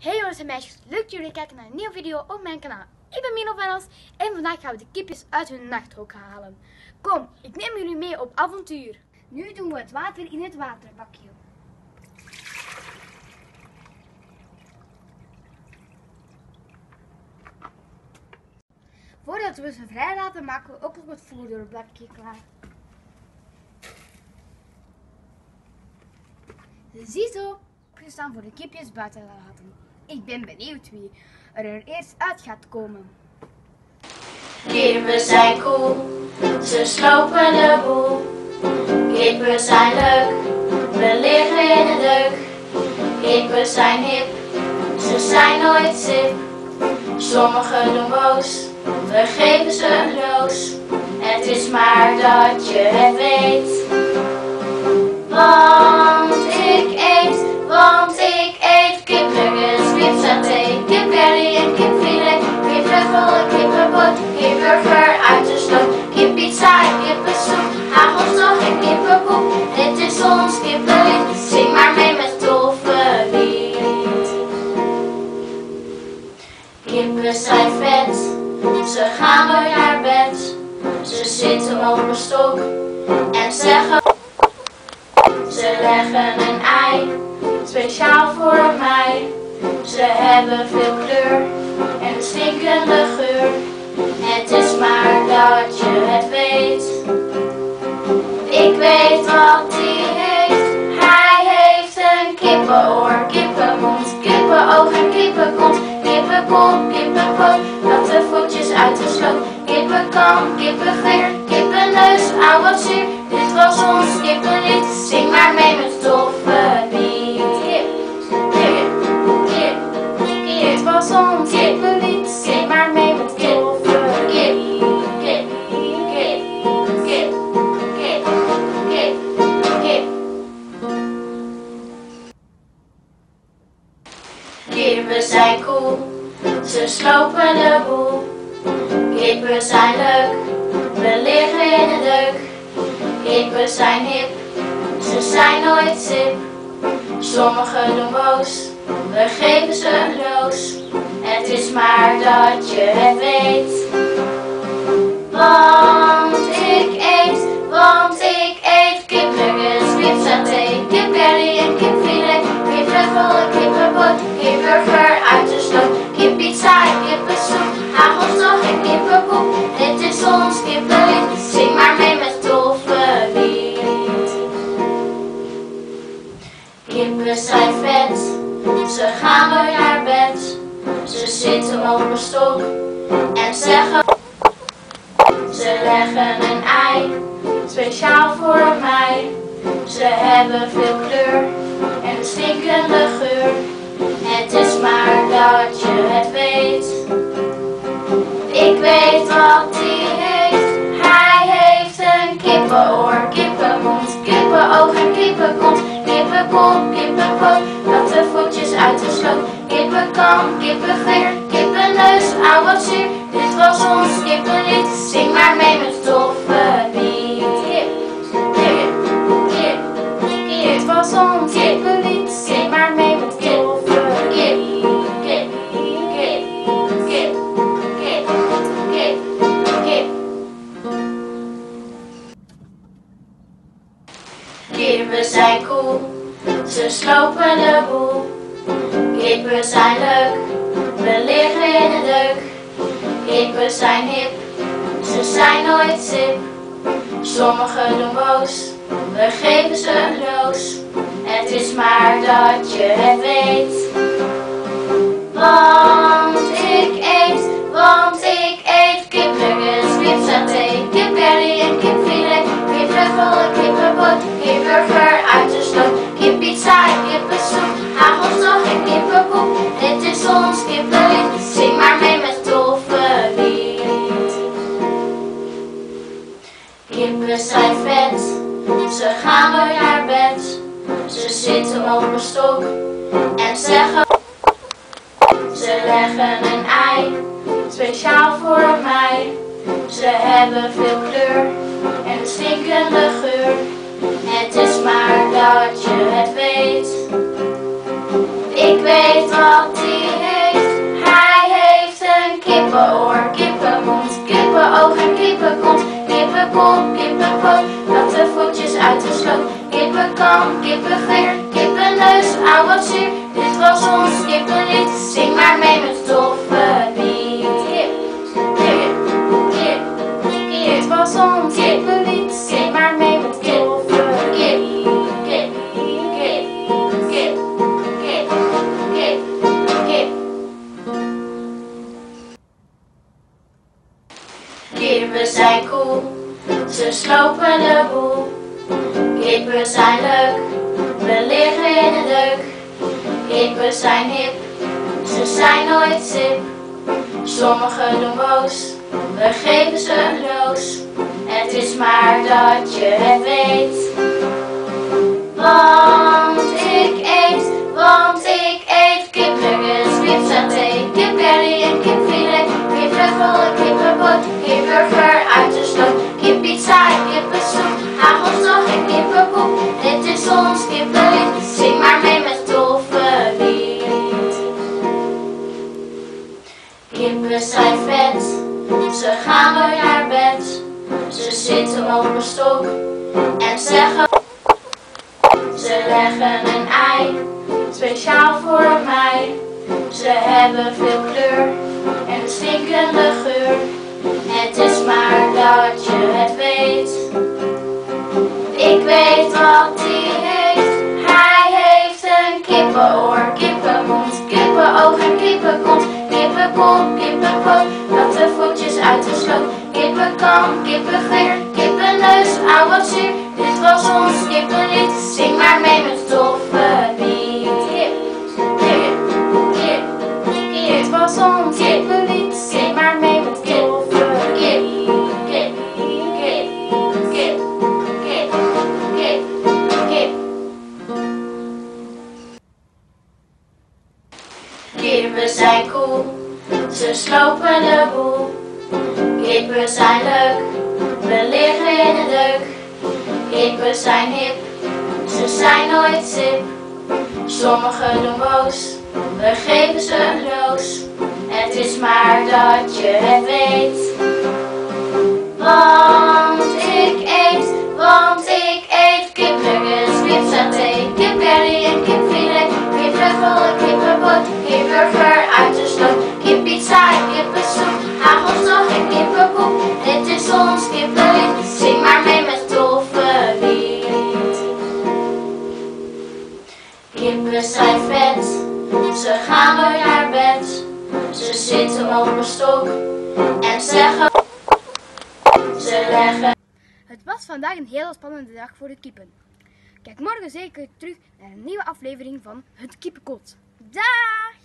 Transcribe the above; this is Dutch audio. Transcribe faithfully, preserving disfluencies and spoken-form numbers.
Hey jongens en meisjes, leuk dat jullie kijken naar een nieuwe video op mijn kanaal. Ik ben Mino Venels en vandaag gaan we de kipjes uit hun nachthok halen. Kom, ik neem jullie mee op avontuur. Nu doen we het water in het waterbakje. Voordat we ze vrij laten, maken we ook nog het voederbakje klaar. Ziezo, opgestaan voor de kipjes buiten te laten. Ik ben benieuwd wie er, er eerst uit gaat komen. Kippen zijn cool, ze slopen de boel. Kippen zijn leuk, we liggen in de deuk. Kippen zijn hip, ze zijn nooit sip. Sommigen doen boos, we geven ze een doos. Het is maar dat je het weet. Want ik eet, want ik eet kipnuggets, kipsaté, kipcurry en kipfilet, kipvleugel, kippenbot, kipburger uit de sloot, kippizza en kippensoep, hagelslag en kippenpoep. Dit is ons kippenlied, zing maar mee met toffe lied. Kippen zijn vet, ze gaan nooit naar bed. Ze zitten op een stok en zeggen. Ze leggen een ei, speciaal voor mij. Ze hebben veel kleur en een stinkende geur. Het is maar dat je het weet. Ik weet wat hij heeft. Hij heeft een kippenoor, kippenmond, kippenoog en kippenkont. Kippenkop, kippenpoot, dat de voetjes uit de sloot. Kippenkam, kippenveer, kippenneus, auw wat zuur. Dit was ons kippenlied, zing maar mee met toffe lied. Kip, kip, kip, kip. Dit was ons kippenlied, zing maar mee met toffe kip. Kip, kip, kip, kip, kip, kip. Kippen zijn cool, ze slopen de boel. Kippen zijn leuk, we liggen in de deuk. Kippen zijn hip, ze zijn nooit sip. Sommigen doen boos, we geven ze een doos. Het is maar dat je het weet. Want ik eet, want ik eet kipnuggets, kipsaté, kipcurry en kipfilet, kipvleugel en kippenbot, kipburger uit de sloot, kippizza en kippensoep, hagelslag en kippenpoep. Dit is ons kippenlied, zing maar mee met toffe lied. Kippen zijn vet, ze gaan nooit naar bed. Ze zitten op een stok en zeggen. Ze leggen een ei, speciaal voor mij. Ze hebben veel kleur en een stinkende geur. Het is maar dat je het weet. Ik weet wat hij heeft. Hij heeft een kippenoor, kippenmond, kippenoog en kippenkont. Kippenkop, kippenpoot, dat de voetjes uit de sloot. Kippenkam, kippenveer, kippenneus, auw wat zuur. Dit was ons kippenlied, zing maar mee met toffe lied. Kip, kip, kip, kip. Dit was ons kippenlied, zing maar mee met toffe kip. Kip, kip, kip, kip, kip, kip. Kippen zijn cool, ze slopen de boel. Kippen zijn leuk, we liggen in de deuk. Kippen zijn hip, ze zijn nooit sip. Sommigen doen boos, we geven ze een doos. Het is maar dat je het weet. Want ik eet, want ik eet kipnuggets, kipsaté, kipcurry en kipfilet, kipvleugel en kippenbot, kipburger uit de sloot, kippizza en kippensoep, hagelslag en kippenpoep. Dit is ons kippenlied, zing maar mee met toffe lied. Kippen zijn vet, ze gaan nooit naar bed. Ze zitten op een stok en zeggen. Ze leggen een ei, speciaal voor mij. Ze hebben veel kleur en een stinkende geur. Het is maar dat je het weet. Ik weet wat hij Kippenkam, kippenveer, kippenneus, auw wat zuur. Dit was ons kippenlied, zing maar mee met het toffe lied. Kip, kip, kip, kip. Dit was ons kippenlied, zing maar mee met het toffe lied. Kip, kip, kip, kip, kip, kip, kip. Kippen zijn cool, ze slopen de boel. Kippen zijn leuk, we liggen in de deuk. Kippen zijn hip, ze zijn nooit sip. Sommigen doen boos, we geven ze een roos. Het is maar dat je het weet. Want ik eet, want ik eet kipnuggets, kipsaté, kipcurry en kipfilet, kippenvol, kippenbot, kipburger uit de sloot, kippizza en kippensoep, hagelslag en kippenpoep. Dit is ons kippenlied, zing maar mee met het toffe lied. Kippen zijn vet, ze gaan nooit naar bed. Ze zitten op een stok en zeggen. Ze leggen een ei, speciaal voor mij. Ze hebben veel kleur en een stinkende geur. Het is maar dat je het weet. Ik weet wat hij heeft. Hij heeft een kippenoor, kippenmond, kippenoog en kippenkont. Kippenkop, kippenpoot, dat de voetjes uit de sloot. Kippenkam, kippenveer, kippenneus, auw wat zuur. Dit was ons kippenlied, zing maar mee met het toffe lied. Kip, kip, kip, kip. Dit was ons kippenlied, zing maar mee met het toffe kip. Kip, kip, kip, kip, kip, kip. Kippen zijn cool, ze slopen de boel. Kippen zijn leuk, we liggen in de deuk. Kippen zijn hip, ze zijn nooit sip. Sommigen doen boos, we geven ze een roos. Het is maar dat je het weet. Want ik eet, want ik eet kipnuggets, kipsaté, kipcurry en kipfilet, kippenvol en kippenbot, kipburger uit de sloot, kippizza en kippensoep, hagelslag en kippenpoep. Dit is ons kippenlied, zing maar mee met het toffe lied. Kippen zijn vet, ze gaan nooit naar bed. Ze zitten op een stok en zeggen. Ze leggen. Het was vandaag een hele spannende dag voor de kippen. Kijk morgen zeker terug naar een nieuwe aflevering van Het Kippenkot. Dag!